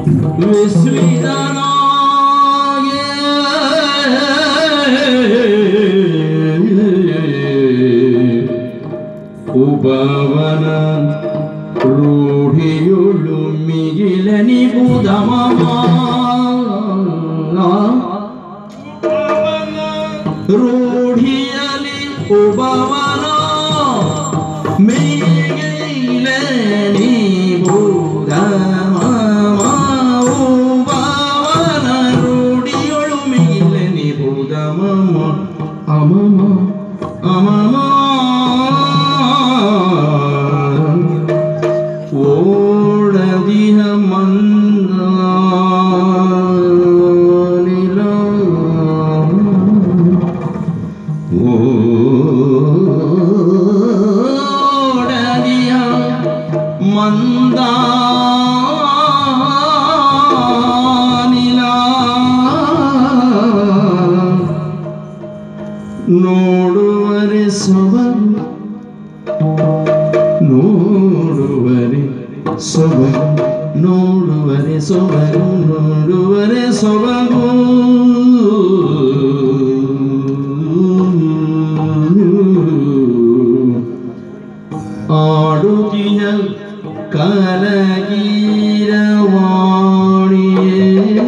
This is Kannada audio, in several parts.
ಉಪವನ ರೂಢಿಯುಳ್ಳು ಮಿಗಿಲನಿ ಬುಧಮ ರೂಢಿಯಲಿ ಉಪವನ ಮಿಗಿಲನಿ ಬುಧಮ ಉಪವನ ರೂಢಿಯುಳ್ಳು ಮಿಗಿಲನಿ ಬುಧಮ ಅಮಮ ಅಮಮ ಓಡದಿಹ ಮಂದಾನಿಲ ಓಡದಿಹ ಮಂದಾನಿಲ ನೋಡುವರೆ ಸೊಬಗು ನೋಡುವರೆ ಸೊಬಗು ನೋಡುವರೆ ಸೊಬಗು ನೋಡುವರೆ ಸೊಬಗು ಆಡುತ್ತಿಯ ಕಲಗೀರವಾಣಿಯೇ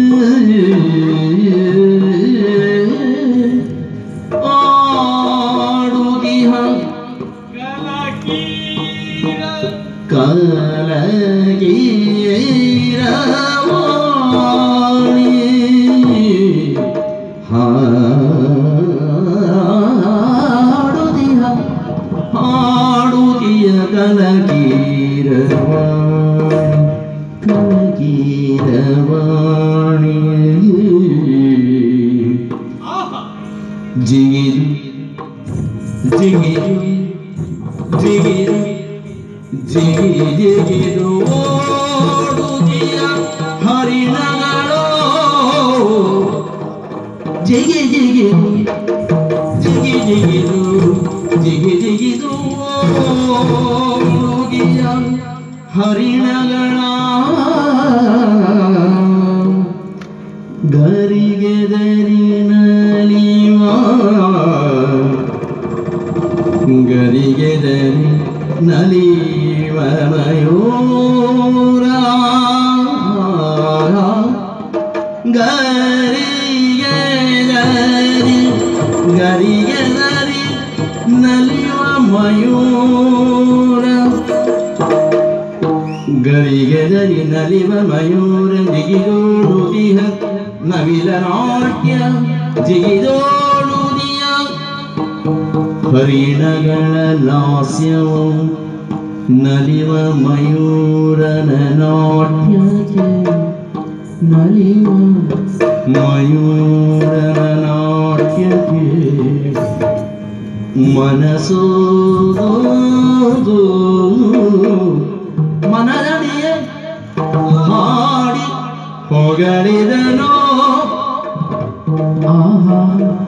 ಆಡುತ್ತಿಯ ಕಲಗೀರವಾಣಿ ಹಾಡುತ್ತಿಯ ಹಾಡುತ್ತಿಯ ಕಲಗೀರವಾಣಿ ಜಿಗಿದು ಜಿಗಿದು ಜಿಗಿದು ಜಿಗಿದು ಓಡುತ್ತಿಯ ಹರಿಣಗಳು ಜಿಗಿ ಜಿಗಿದು ಜಿಗಿ ಜಿಗಿದು ಜಿಗಿ ಜಿಗಿದು ಓಡುತ್ತಿಯ ಹರಿಣಗಳ ಗರಿಗೆದರಿ ನಲಿವ ಗರಿಗೆದರಿ ನಲಿವ ಮಯೂರ ಗರಿಗೆದರಿ ಗರಿಗೆದರಿ ನಲಿವ ಮಯೂರ ಗರಿಗೆದರಿ ನಲಿವ ಮಯೂರ ಜಿಗಿದೋಡುದಿಹ ನವಿಲ ನಾಟ್ಯ ಜಿಗಿದೋಡುದಿಯ ಹರಿಣಗಳ ಲಾಸ್ಯವು ನಲಿವ ಮಯೂರನ ನಾಟ್ಯಕ್ಕೆ ನಲಿವ ಮಯೂರನ ನಾಟ್ಯಕ್ಕೆ ಮನಸೋದು ಮನದಡಿಯ ಹಾಡಿ ಹೊಗಳಿದನೋ ಆಹಾ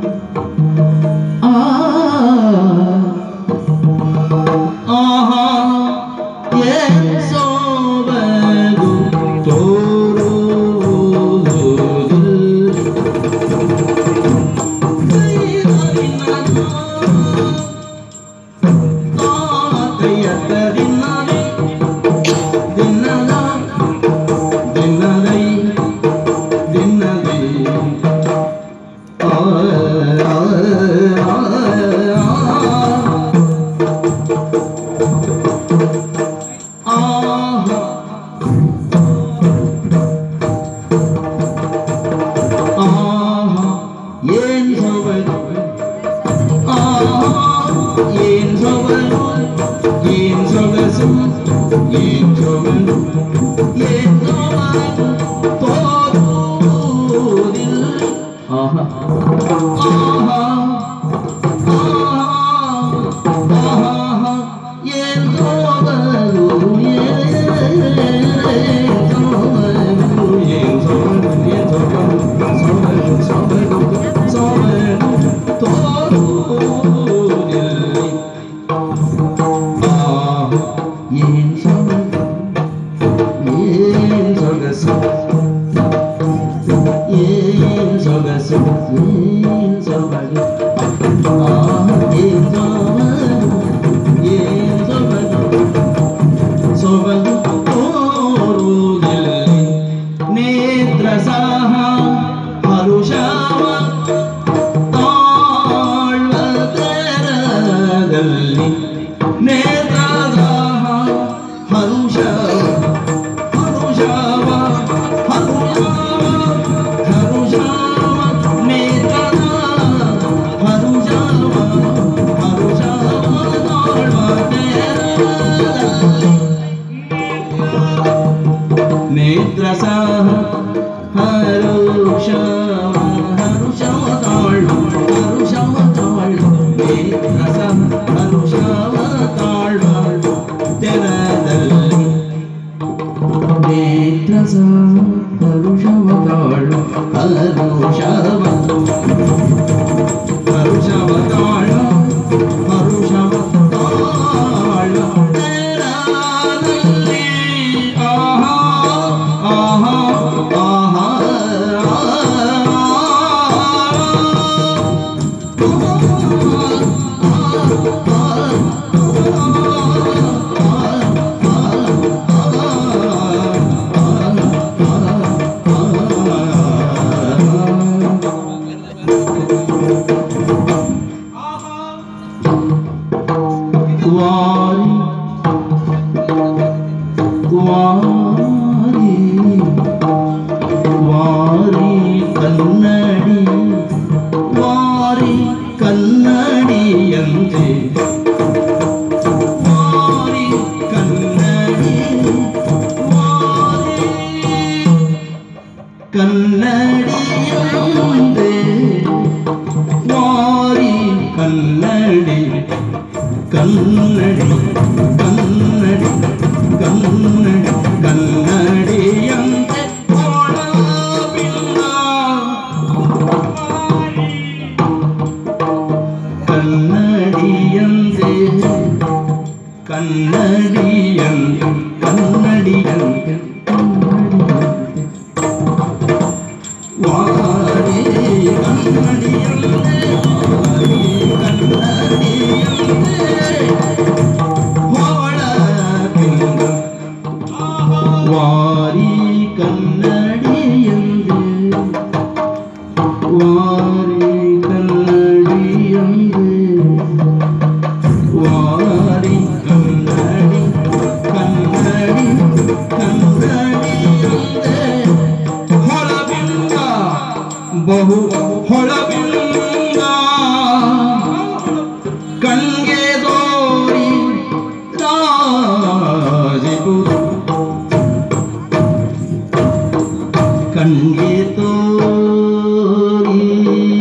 ಆಹಾ ಏನ್ ಸೊಬಗು ತೋರುವುದು ಸೊಗಸು ಏನ್ ಸೊಗಸು ಏನ್ ಸೊಬಗು ಏನ್ ಸೊಬಗು ಸೊಬಗು ತೋರುವುದಿಲ್ಲಿ ನೇತ್ರ ಸಹ ಹರುಷವ ತಾಳ್ವ ತೆರದಲ್ಲಿ ನೇತ್ರ ಸಹ ಹರುಷವ ಹರುಷವ ಹರುಷವ ಹರುಷವ ನೇತ್ರ ಹರುಷವ ಹರುಷವ ತಾಳ್ವ ತೆರದಲ್ಲಿ ನೇತ್ರ ಸಹ ಹರುಷವ ಹರುಷವ ತಾಳು ಹರುಷವ ತಾಳು ನೇತ್ರ ಸಹ ಹರುಷವ ತಾಳು ತೆರದಲ್ಲಿ ನೇತ್ರ ಸಹ ಹರುಷವ ತಾಳು ಹರುಷವ ಹರುಷವ ತಾಳು ಹರುಷವ ತಾಳು ತೆರದಲ್ಲಿ ಆಹಾ ಆಹಾ ಆಹಾ ವಾರಿ ವಾರಿ ವಾರಿ ಕನ್ನಡಿ ವಾರಿ ಕನ್ನಡಿಯಂತೆ ವಾರಿ ಕನ್ನಡಿ ವಾರಿ ಕನ್ನಡಿಯಂತೆ ವಾರಿ ಕನ್ನಡಿ ಕನ್ನಡಿ ಕನ್ನಡಿ ಕನ್ನಡಿ ಕನ್ನಡಿಯಂತೆ ಒಳಬಿಲ್ಲ ಕನ್ನಡಿಯಂತೆ ಕನ್ನಡಿಯಂತೆ ಕನ್ನಡಿಯಂತೆ ವಾರಿ ಕನ್ನಡಿಯಂತೆ ವಾರಿ ಕನ್ನಡಿಯಂತೆ ಒಳಬಿಲ್ಲ ವಾರಿ ಕನ್ನಡಿಯಂತೆ ವಾರಿ ಕನ್ನಡಿಯಂತೆ ವಾರಿ ಕನ್ನಡಿ ಕನ್ನಡಿ ಕನ್ನಡಿಯಂತೆ ಹೊಳಬಿಲ್ಲ ಬಹು ಹೊಳಬಿಲ್ಲ ಕಣ್ಗೆ ದೋರಿ ರಾಜಿಪುರ ಕಣ್ಗೆ ತೋರಿ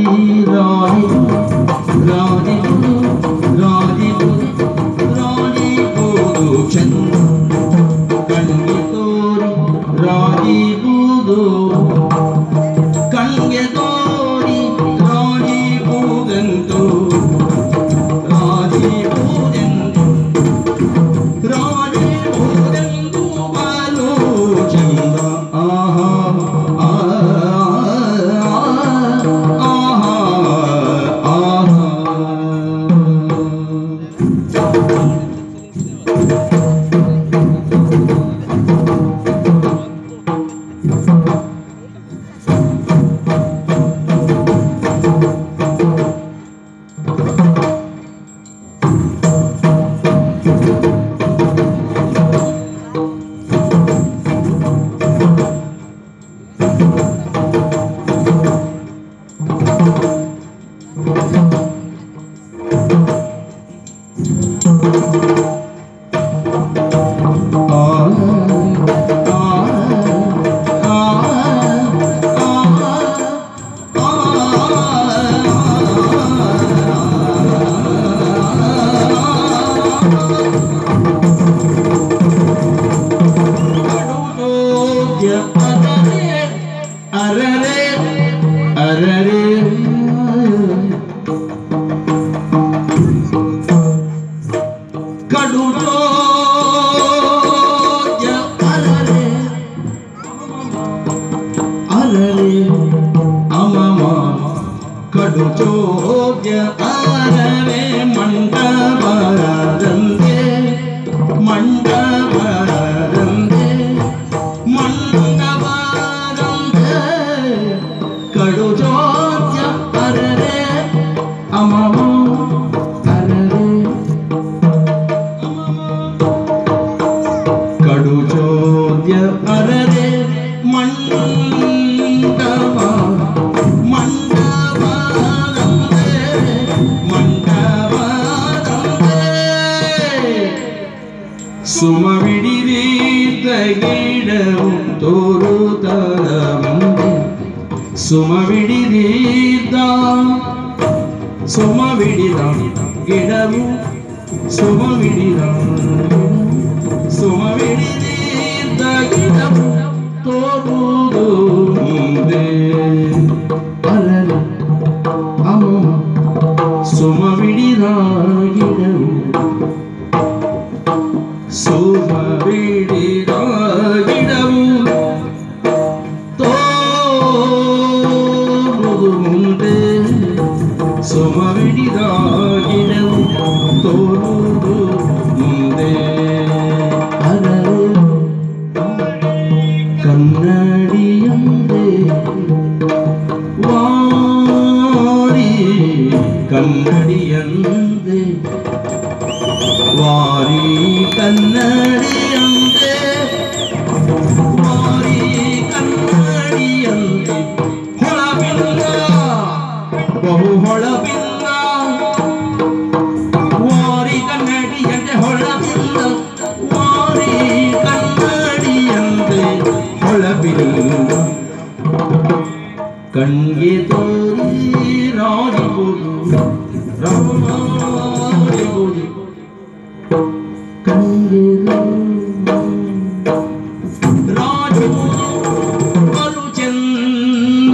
ರಾಜಿಪುರ ರಾಜಿಪುರ ರಾಜಿಪುರ ಚಂದ ಕಣ್ಗೆ ತೋರಿ ರಾಜಿಪುರ ಕಣ್ಗೆ ತೋರಿ ರಾಜಿಪುರಂತು ರಾಜಿಪುರಂತು ರಾಜಿಪುರಂತು ಬಾಲು ಚಂದ ಆಹಾ ಆಹಾ ಆಹಾ ಕಡು ಚೋದ್ಯ ಅರರೆ ಮಂಡಬರದಂತೆ ಮಂಡಬರದಂತೆ ಮಂಡಬರದಂತೆ ಕಡು ಚೋದ್ಯ ಅರರೆ ಅಮಮ ಅರರೆ ಕಡು ಚೋದ್ಯ ಅರರೆ ಮಂಡಬ ಸುಮವಿಡಿದ ಗಿಡವು ತೋರುತ್ತಲ ಮುಂದೆ ಸುಮವಿಡಿದ ಗಿಡವು ಸುಮವಿಡಿದ ಗಿಡವು ತೋರುವುದು ಮುಂದೆ ಅಲಲು ಅಮ್ಮ ಸುಮವಿಡಿದ ಗಿಡವು ಸುಮವಿಡಿದ ಗಿಡವು ತೋರುವುದು ಮುಂದೆ ಸುಮವಿಡಿದ ಗಿಡವು ತೋರುವುದು ಮುಂದೆ ಅರಳು ಕನ್ನಡಿಯಂದೆ ವಾರಿ ಕನ್ನಡಿಯಂದೆ ವಾರಿ ಕನ್ನಡಿಯಂತೆ ವಾರಿ ಕನ್ನಡಿಯಂತೆ ಹೊಳಬಿಲ್ಲ ಬಹು ಹೊಳಬಿಲ್ಲ ವಾರಿ ಕನ್ನಡಿಯಂತೆ ಹೊಳಬಿಲ್ಲ ವಾರಿ ಕನ್ನಡಿಯಂತೆ ಹೊಳಬಿಲ್ಲ ಕಣ್ಗೆ ತೋರಿ ರಾಜಬಹುದು ರಾಜಬಹುದು ರಾಜಬಹುದು ಬಲು ಚಂದ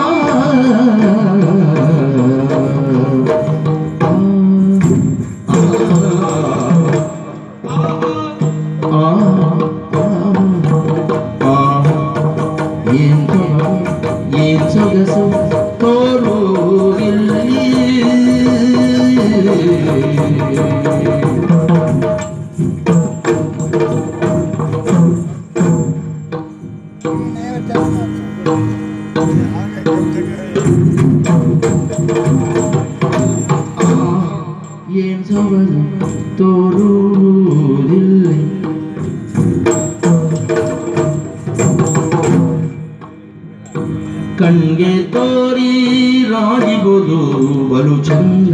ಏನ್ ಸೊಗಸು ತೋರುವುದಿಲ್ಲ ಏನ್ ಸೊಗಸು ತೋರುವುದಿಲ್ಲ ಕಣ್ಗೆ ತೋರಿ ರಾಜಿಬೋದು ಬಲು ಚಂದ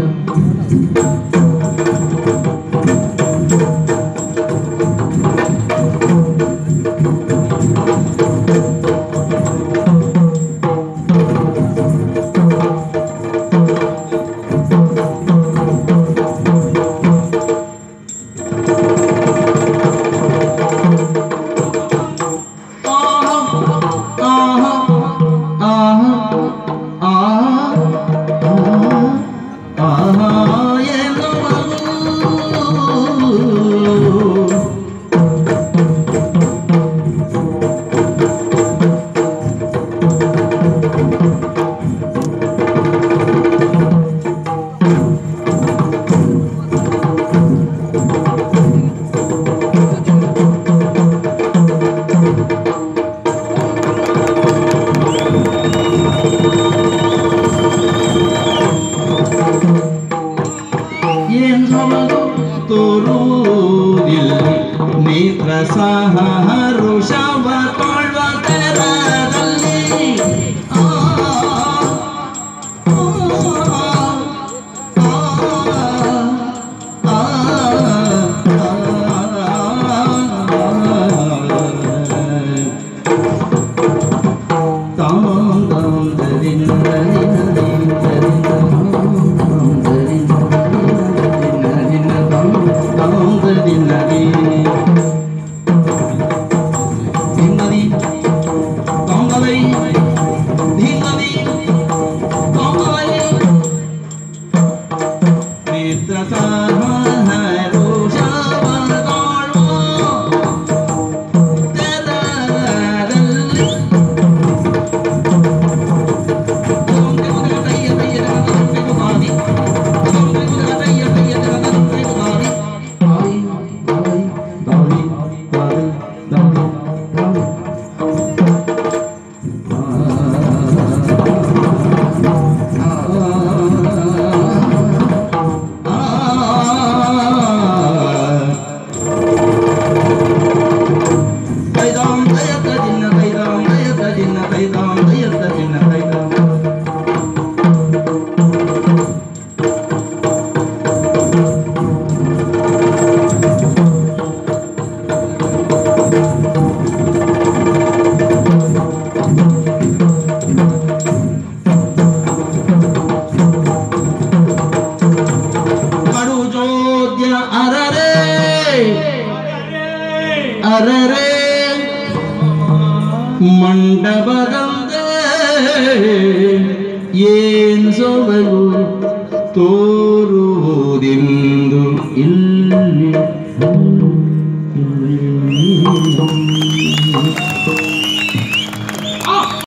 ಏನು ಅರರೆ ಅರರೆ ಮಂಡಪದಂತೆ ಏನ್ ಸೊಬಗು ತೋರುವುದೆಂದು ಇಲ್ಲ